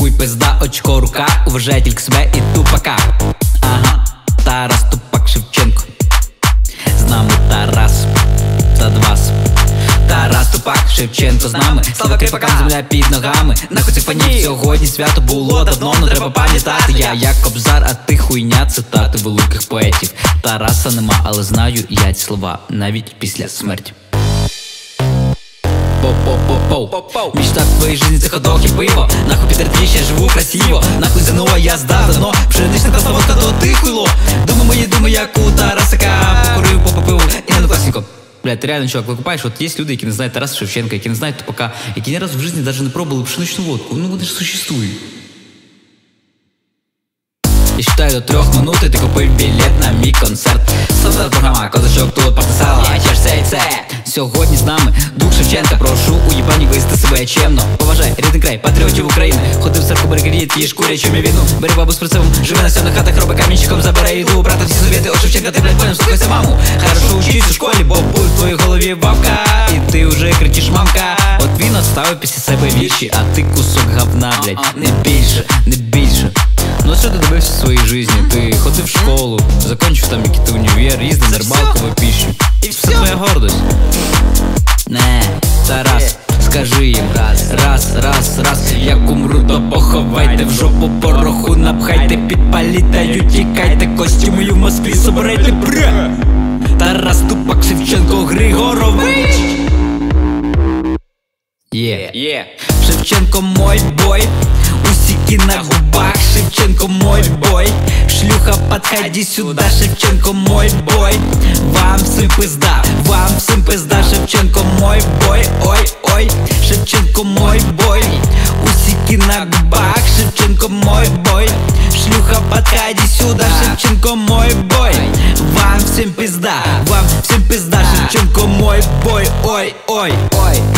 хуй, пизда, очко, рука. Уважай тільки себе і тупака. Ага, Тарас, Тупак, Шевченко. З нами Тарас та Двас. Тарас, Тупак, Шевченко з нами. Слава кріпакам, земля під ногами. Нахуй цих панів, сьогодні свято було давно, но треба пам'ятати. Я як Кобзар, а ти хуйня, цитати великих поетів. Тараса нема, але знаю я ці слова навіть після смерті. Поу-поу-поу-поу. Мечта в твоей жизни це ходок і пиво. Нахуй Пітер Твіч, я живу красиво. Нахуй ЗНО, я здав давно. Пшенична красноводка, то ти хуйло. Думи мої, думи, як у Тарасика. Покурив, попопив і на класіку. Бля, ти реально, чувак, викупаєш, от є люди, які не знають Тараса Шевченка, які не знають Тупака, які ні разу в житті навіть не пробували пшеничну водку. Ну вони ж существують. Я считаю до 3 минут, і ти купив білет на мій концерт. Солдат програма, козачок тут потисала, чешся і це. Сьогодні з нами дух Шевченка, прошу уїбані вести себе чемно. Поважай рідний край, патріотів України. Ходив в церкву, бери кредит, їж курячу війну. Бери бабу з прицепом, живи на сьомих хатах, роби камінчиком, забирай їду. Брата всі совєти, от Шевченка, ти, блядь, понял, слухайся маму. Хорошо учись у школі, бо буде в твоїй голові бабка. І ти вже кричиш мамка. От він оставив після себе вірші, а ти кусок говна, блядь, не більше, не більше. Ну що ти добився в своїй житті? Ти ходив в школу, закончив там якийсь універ, їздив на рибалку в піщу. І все твоя гордость. Не, Тарас, скажи їм раз, як умру, то поховайте, в жопу пороху напхайте, підпаліте, тікайте, костюми в Москві собирайте, бре! Тарас, Тупак, Шевченко, Григорович. Шевченко мой бой, усики на губах, Шевченко мой бой. Шлюха, подходи сюда, Шевченко мой бой. Вам всім пизда, Шевченко мой бой. Ой, Шевченко мой бой, усики на губах, Шевченко мой бой. Шлюха, подходи сюда, Шевченко мой бой. Вам всім пизда, Шевченко мой бой. Ой.